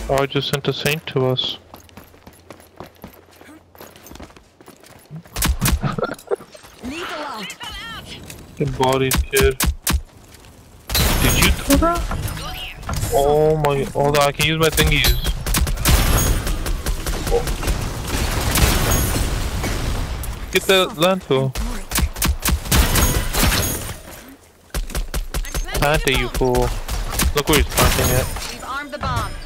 Oh, I just sent a saint to us. Lethal out. Good bodies, kid. Did you do that? Oh my, hold on, I can use my thingies. Oh. Get that landfill. Plant it, you fool. Look where he's planting it. We've armed the bomb.